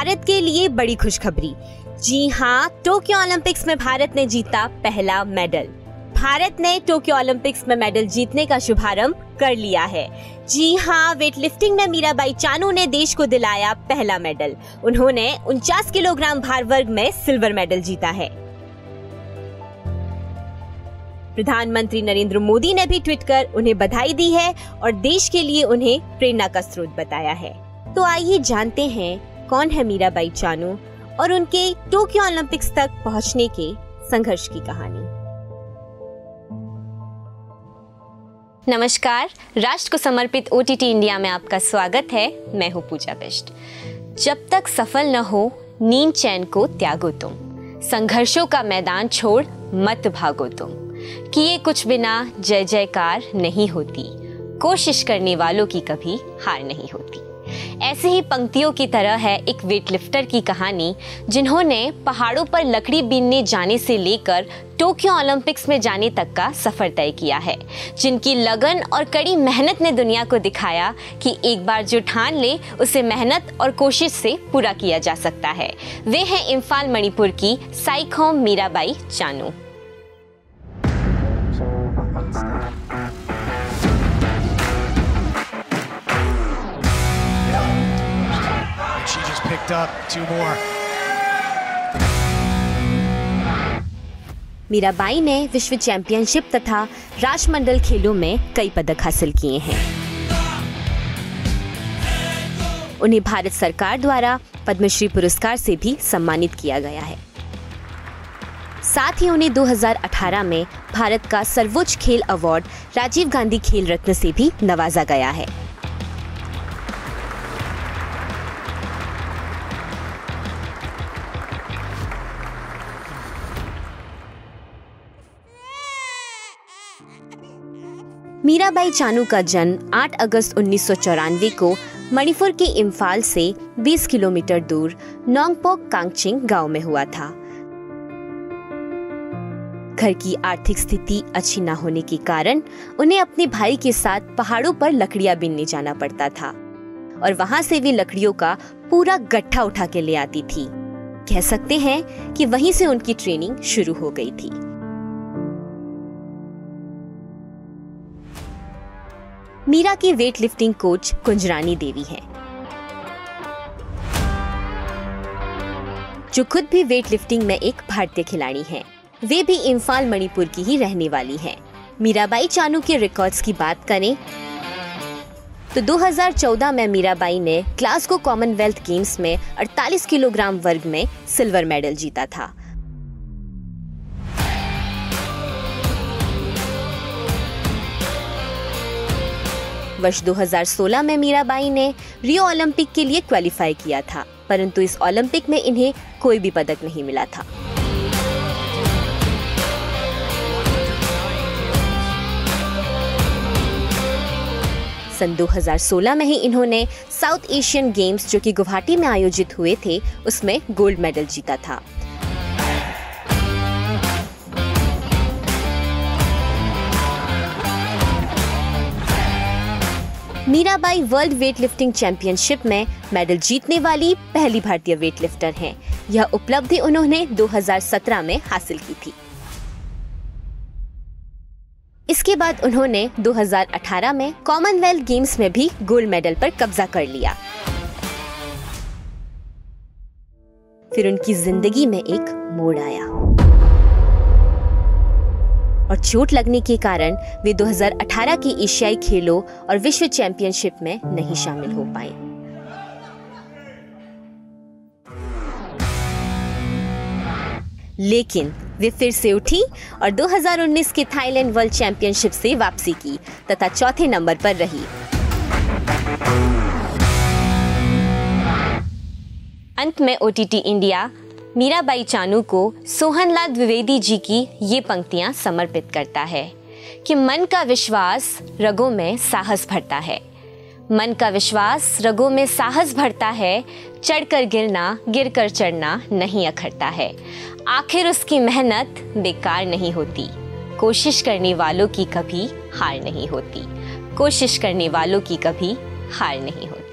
भारत के लिए बड़ी खुशखबरी। जी हाँ, टोक्यो ओलंपिक्स में भारत ने जीता पहला मेडल। भारत ने टोक्यो ओलंपिक्स में मेडल जीतने का शुभारंभ कर लिया है। जी हाँ, वेटलिफ्टिंग में मीराबाई चानू ने देश को दिलाया पहला मेडल। उन्होंने 49 किलोग्राम भार वर्ग में सिल्वर मेडल जीता है। प्रधानमंत्री नरेंद्र मोदी ने भी ट्वीट कर उन्हें बधाई दी है और देश के लिए उन्हें प्रेरणा का स्रोत बताया है। तो आइए जानते हैं कौन है मीराबाई चानू और उनके टोक्यो ओलंपिक्स तक पहुंचने के संघर्ष की कहानी। नमस्कार, राष्ट्र को समर्पित OTT इंडिया में आपका स्वागत है। मैं हूँ पूजा बिष्ट। जब तक सफल न हो नींद चैन को त्यागो तुम, संघर्षों का मैदान छोड़ मत भागो तुम, किए कुछ बिना जय जयकार नहीं होती, कोशिश करने वालों की कभी हार नहीं होती। ऐसी ही पंक्तियों की तरह है एक वेटलिफ्टर की कहानी, जिन्होंने पहाड़ों पर लकड़ी बीनने जाने से लेकर टोक्यो ओलंपिक्स में जाने तक का सफर तय किया है। जिनकी लगन और कड़ी मेहनत ने दुनिया को दिखाया कि एक बार जो ठान ले उसे मेहनत और कोशिश से पूरा किया जा सकता है। वे हैं इम्फाल मणिपुर की Saikhom Mirabai Chanu. Picked up 2 more. Mirabai ने विश्व चैंपियनशिप तथा राष्ट्रमंडल खेलों में कई पदक हासिल किए हैं। उन्हें भारत सरकार द्वारा पद्मश्री पुरस्कार से भी सम्मानित किया गया है। साथ ही उन्हें 2018 में भारत का सर्वोच्च खेल अवार्ड राजीव गांधी खेल रत्न से भी नवाजा गया है। मीराबाई चानू का जन्म 8 अगस्त 1994 को मणिपुर के इम्फाल से 20 किलोमीटर दूर नोंगपोक कांगचिंग गांव में हुआ था। घर की आर्थिक स्थिति अच्छी न होने के कारण उन्हें अपने भाई के साथ पहाड़ों पर लकड़ियां बीनने जाना पड़ता था और वहां से वे लकड़ियों का पूरा गट्ठा उठा के ले आती थी। कह सकते हैं कि वहीं से उनकी ट्रेनिंग शुरू हो गई थी। मीरा की वेटलिफ्टिंग कोच कुंजरानी देवी है, जो खुद भी वेटलिफ्टिंग में एक भारतीय खिलाड़ी हैं। वे भी इम्फाल मणिपुर की ही रहने वाली हैं। मीराबाई चानू के रिकॉर्ड्स की बात करें तो 2014 में मीराबाई ने ग्लासगो कॉमनवेल्थ गेम्स में 48 किलोग्राम वर्ग में सिल्वर मेडल जीता था। वर्ष 2016 में मीराबाई ने रियो ओलंपिक के लिए क्वालिफाई किया था, परंतु इस ओलंपिक में इन्हें कोई भी पदक नहीं मिला था। सन 2016 में ही इन्होंने साउथ एशियन गेम्स, जो कि गुवाहाटी में आयोजित हुए थे, उसमें गोल्ड मेडल जीता था। मीराबाई वर्ल्ड वेटलिफ्टिंग चैंपियनशिप में मेडल जीतने वाली पहली भारतीय वेटलिफ्टर हैं। यह उपलब्धि उन्होंने 2017 में हासिल की थी। इसके बाद उन्होंने 2018 में कॉमनवेल्थ गेम्स में भी गोल्ड मेडल पर कब्जा कर लिया। फिर उनकी जिंदगी में एक मोड़ आया और चोट लगने के कारण वे 2018 के एशियाई खेलों और विश्व चैंपियनशिप में नहीं शामिल हो पाए। लेकिन वे फिर से उठी और 2019 के थाईलैंड वर्ल्ड चैंपियनशिप से वापसी की तथा चौथे नंबर पर रही। अंत में OTT इंडिया मीराबाई चानू को सोहनलाल द्विवेदी जी की ये पंक्तियां समर्पित करता है कि मन का विश्वास रगों में साहस भरता है, मन का विश्वास रगों में साहस भरता है, चढ़कर गिरना गिरकर चढ़ना नहीं अखरता है, आखिर उसकी मेहनत बेकार नहीं होती, कोशिश करने वालों की कभी हार नहीं होती, कोशिश करने वालों की कभी हार नहीं होती।